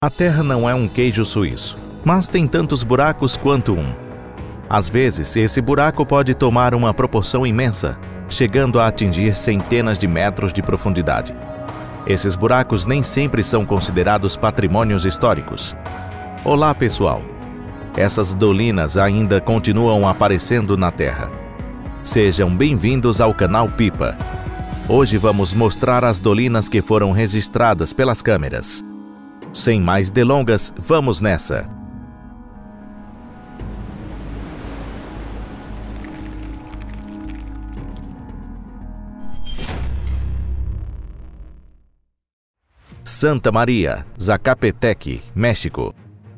A Terra não é um queijo suíço, mas tem tantos buracos quanto um. Às vezes, esse buraco pode tomar uma proporção imensa, chegando a atingir centenas de metros de profundidade. Esses buracos nem sempre são considerados patrimônios históricos. Olá, pessoal! Essas dolinas ainda continuam aparecendo na Terra. Sejam bem-vindos ao canal Pipa. Hoje vamos mostrar as dolinas que foram registradas pelas câmeras. Sem mais delongas, vamos nessa! Santa Maria, Zacatepec, México.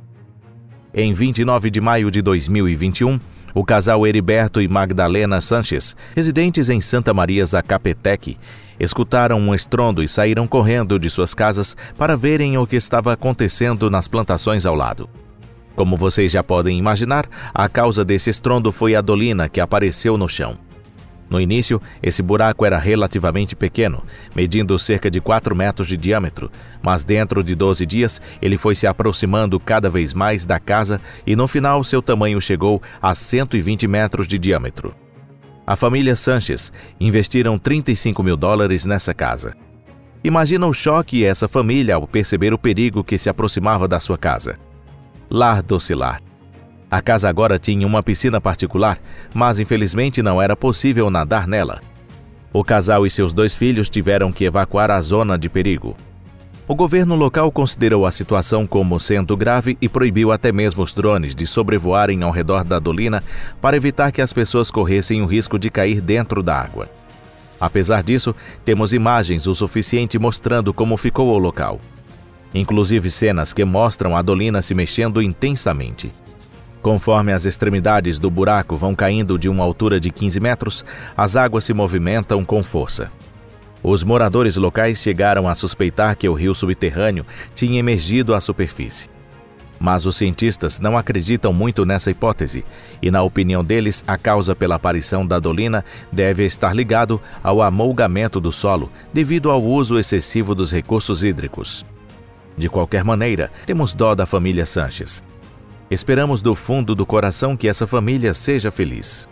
Em 29 de maio de 2021, o casal Heriberto e Magdalena Sanches, residentes em Santa Maria, Zacatepec, escutaram um estrondo e saíram correndo de suas casas para verem o que estava acontecendo nas plantações ao lado. Como vocês já podem imaginar, a causa desse estrondo foi a dolina que apareceu no chão. No início, esse buraco era relativamente pequeno, medindo cerca de 4 metros de diâmetro, mas dentro de 12 dias ele foi se aproximando cada vez mais da casa e no final seu tamanho chegou a 120 metros de diâmetro. A família Sanches investiram $35 mil nessa casa. Imagina o choque essa família ao perceber o perigo que se aproximava da sua casa. Lar Docilar. A casa agora tinha uma piscina particular, mas infelizmente não era possível nadar nela. O casal e seus 2 filhos tiveram que evacuar a zona de perigo. O governo local considerou a situação como sendo grave e proibiu até mesmo os drones de sobrevoarem ao redor da dolina para evitar que as pessoas corressem o risco de cair dentro da água. Apesar disso, temos imagens o suficiente mostrando como ficou o local. Inclusive cenas que mostram a dolina se mexendo intensamente. Conforme as extremidades do buraco vão caindo de uma altura de 15 metros, as águas se movimentam com força. Os moradores locais chegaram a suspeitar que o rio subterrâneo tinha emergido à superfície. Mas os cientistas não acreditam muito nessa hipótese e, na opinião deles, a causa pela aparição da dolina deve estar ligado ao amolgamento do solo devido ao uso excessivo dos recursos hídricos. De qualquer maneira, temos dó da família Sanches. Esperamos do fundo do coração que essa família seja feliz.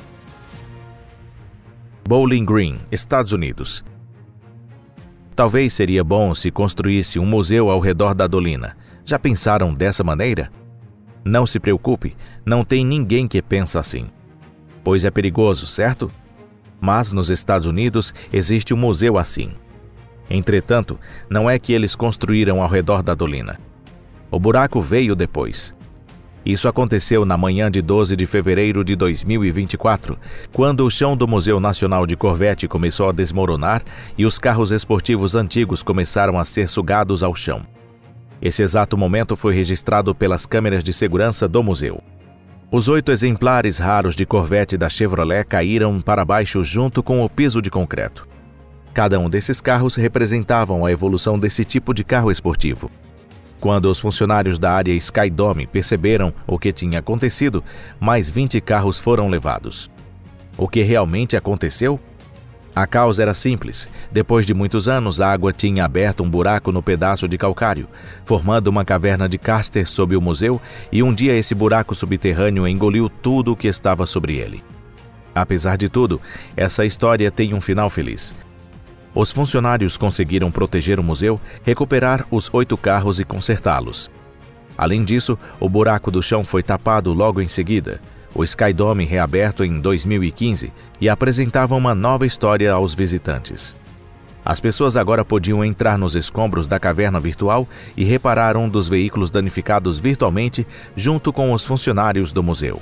Bowling Green, Estados Unidos. Talvez seria bom se construísse um museu ao redor da dolina. Já pensaram dessa maneira? Não se preocupe, não tem ninguém que pensa assim. Pois é perigoso, certo? Mas nos Estados Unidos existe um museu assim. Entretanto, não é que eles construíram ao redor da dolina. O buraco veio depois. Isso aconteceu na manhã de 12 de fevereiro de 2024, quando o chão do Museu Nacional de Corvette começou a desmoronar e os carros esportivos antigos começaram a ser sugados ao chão. Esse exato momento foi registrado pelas câmeras de segurança do museu. Os 8 exemplares raros de Corvette da Chevrolet caíram para baixo junto com o piso de concreto. Cada um desses carros representavam a evolução desse tipo de carro esportivo. Quando os funcionários da área Skydome perceberam o que tinha acontecido, mais 20 carros foram levados. O que realmente aconteceu? A causa era simples. Depois de muitos anos, a água tinha aberto um buraco no pedaço de calcário, formando uma caverna de Karster sob o museu, e um dia esse buraco subterrâneo engoliu tudo o que estava sobre ele. Apesar de tudo, essa história tem um final feliz. Os funcionários conseguiram proteger o museu, recuperar os 8 carros e consertá-los. Além disso, o buraco do chão foi tapado logo em seguida. O Skydome reaberto em 2015 e apresentava uma nova história aos visitantes. As pessoas agora podiam entrar nos escombros da caverna virtual e reparar um dos veículos danificados virtualmente junto com os funcionários do museu.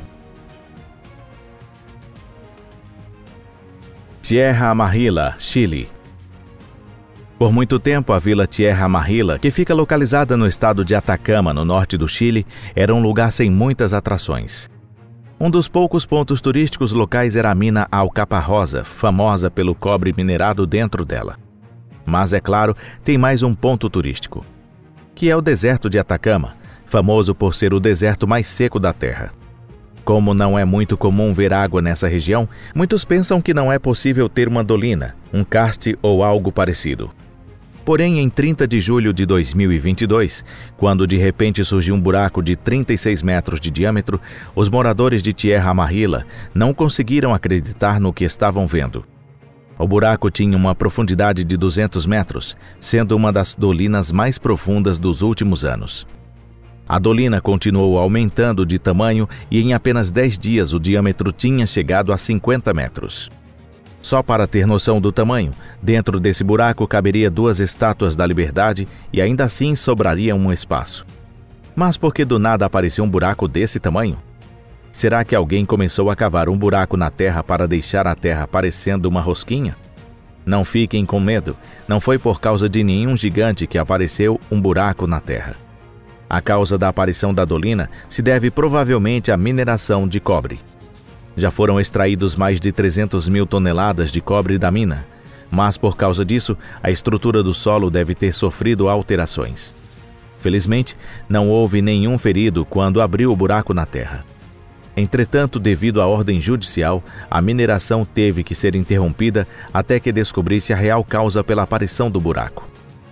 Tierra Amarilla, Chile. Por muito tempo, a vila Tierra Amarilla, que fica localizada no estado de Atacama, no norte do Chile, era um lugar sem muitas atrações. Um dos poucos pontos turísticos locais era a mina Alcaparrosa, famosa pelo cobre minerado dentro dela. Mas, é claro, tem mais um ponto turístico, que é o deserto de Atacama, famoso por ser o deserto mais seco da Terra. Como não é muito comum ver água nessa região, muitos pensam que não é possível ter uma dolina, um karst ou algo parecido. Porém, em 30 de julho de 2022, quando de repente surgiu um buraco de 36 metros de diâmetro, os moradores de Tierra Amarilla não conseguiram acreditar no que estavam vendo. O buraco tinha uma profundidade de 200 metros, sendo uma das dolinas mais profundas dos últimos anos. A dolina continuou aumentando de tamanho e em apenas 10 dias o diâmetro tinha chegado a 50 metros. Só para ter noção do tamanho, dentro desse buraco caberia 2 estátuas da Liberdade e ainda assim sobraria um espaço. Mas por que do nada apareceu um buraco desse tamanho? Será que alguém começou a cavar um buraco na terra para deixar a terra parecendo uma rosquinha? Não fiquem com medo, não foi por causa de nenhum gigante que apareceu um buraco na terra. A causa da aparição da dolina se deve provavelmente à mineração de cobre. Já foram extraídos mais de 300 mil toneladas de cobre da mina, mas por causa disso, a estrutura do solo deve ter sofrido alterações. Felizmente, não houve nenhum ferido quando abriu o buraco na terra. Entretanto, devido à ordem judicial, a mineração teve que ser interrompida até que descobrisse a real causa pela aparição do buraco.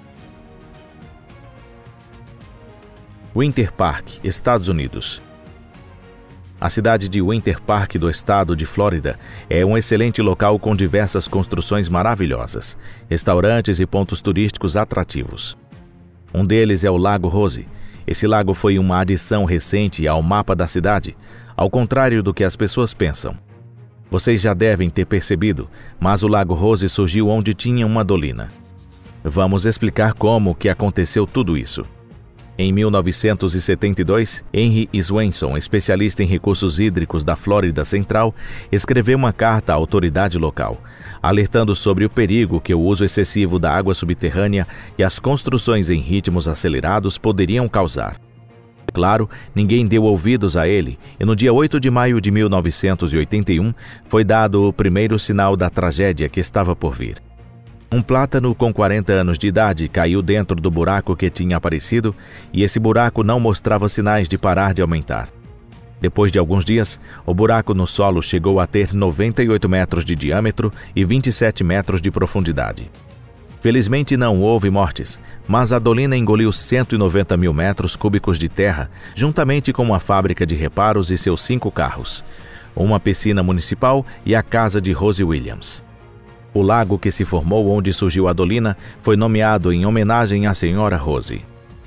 Winter Park, Estados Unidos. A cidade de Winter Park do estado de Flórida é um excelente local com diversas construções maravilhosas, restaurantes e pontos turísticos atrativos. Um deles é o Lago Rose. Esse lago foi uma adição recente ao mapa da cidade, ao contrário do que as pessoas pensam. Vocês já devem ter percebido, mas o Lago Rose surgiu onde tinha uma dolina. Vamos explicar como que aconteceu tudo isso. Em 1972, Henry Swenson, especialista em recursos hídricos da Flórida Central, escreveu uma carta à autoridade local, alertando sobre o perigo que o uso excessivo da água subterrânea e as construções em ritmos acelerados poderiam causar. Claro, ninguém deu ouvidos a ele, e no dia 8 de maio de 1981 foi dado o primeiro sinal da tragédia que estava por vir. Um plátano com 40 anos de idade caiu dentro do buraco que tinha aparecido e esse buraco não mostrava sinais de parar de aumentar. Depois de alguns dias, o buraco no solo chegou a ter 98 metros de diâmetro e 27 metros de profundidade. Felizmente não houve mortes, mas a dolina engoliu 190 mil metros cúbicos de terra, juntamente com uma fábrica de reparos e seus 5 carros, uma piscina municipal e a casa de Rose Williams. O lago que se formou onde surgiu a dolina foi nomeado em homenagem à senhora Rose.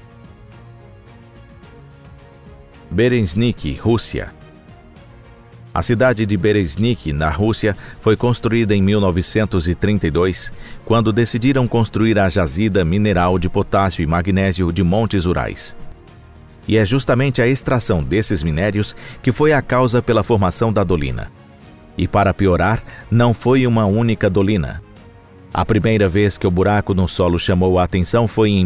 Bereznik, Rússia. A cidade de Bereznik, na Rússia, foi construída em 1932, quando decidiram construir a jazida mineral de potássio e magnésio de Montes Urais. E é justamente a extração desses minérios que foi a causa pela formação da dolina. E para piorar, não foi uma única dolina. A primeira vez que o buraco no solo chamou a atenção foi em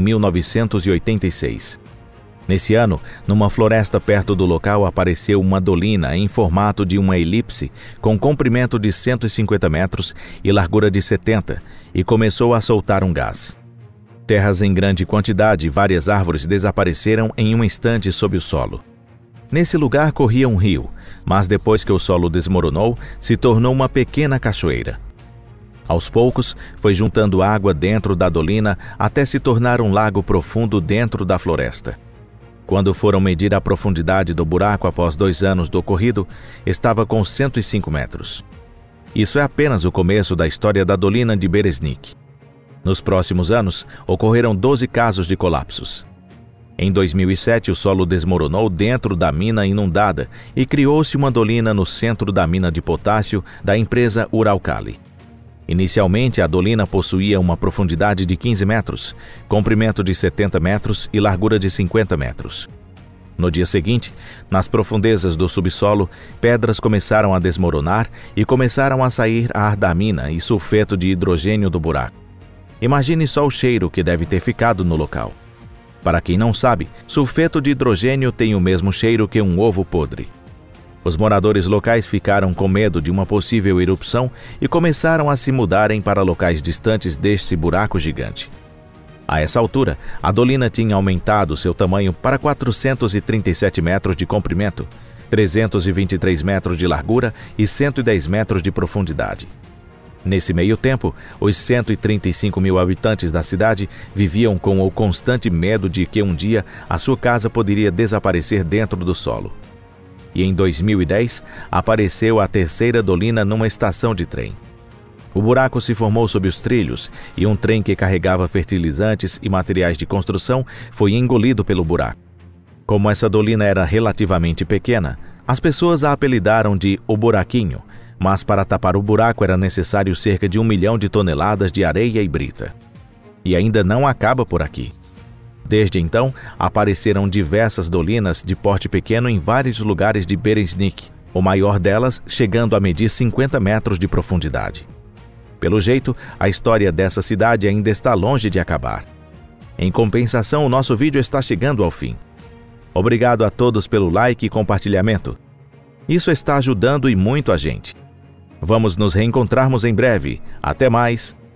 1986. Nesse ano, numa floresta perto do local apareceu uma dolina em formato de uma elipse com comprimento de 150 metros e largura de 70 e começou a soltar um gás. Terras em grande quantidade e várias árvores desapareceram em um instante sob o solo. Nesse lugar corria um rio, mas depois que o solo desmoronou, se tornou uma pequena cachoeira. Aos poucos, foi juntando água dentro da dolina até se tornar um lago profundo dentro da floresta. Quando foram medir a profundidade do buraco após 2 anos do ocorrido, estava com 105 metros. Isso é apenas o começo da história da dolina de Bereznik. Nos próximos anos, ocorreram 12 casos de colapsos. Em 2007, o solo desmoronou dentro da mina inundada e criou-se uma dolina no centro da mina de potássio da empresa Uralkali. Inicialmente, a dolina possuía uma profundidade de 15 metros, comprimento de 70 metros e largura de 50 metros. No dia seguinte, nas profundezas do subsolo, pedras começaram a desmoronar e começaram a sair ar da mina e sulfeto de hidrogênio do buraco. Imagine só o cheiro que deve ter ficado no local. Para quem não sabe, sulfeto de hidrogênio tem o mesmo cheiro que um ovo podre. Os moradores locais ficaram com medo de uma possível erupção e começaram a se mudarem para locais distantes deste buraco gigante. A essa altura, a dolina tinha aumentado seu tamanho para 437 metros de comprimento, 323 metros de largura e 110 metros de profundidade. Nesse meio tempo, os 135 mil habitantes da cidade viviam com o constante medo de que um dia a sua casa poderia desaparecer dentro do solo. E em 2010, apareceu a terceira dolina numa estação de trem. O buraco se formou sob os trilhos e um trem que carregava fertilizantes e materiais de construção foi engolido pelo buraco. Como essa dolina era relativamente pequena, as pessoas a apelidaram de O Buraquinho, mas para tapar o buraco era necessário cerca de 1 milhão de toneladas de areia e brita. E ainda não acaba por aqui. Desde então, apareceram diversas dolinas de porte pequeno em vários lugares de Bereznik, o maior delas chegando a medir 50 metros de profundidade. Pelo jeito, a história dessa cidade ainda está longe de acabar. Em compensação, o nosso vídeo está chegando ao fim. Obrigado a todos pelo like e compartilhamento. Isso está ajudando e muito a gente. Vamos nos reencontrarmos em breve. Até mais!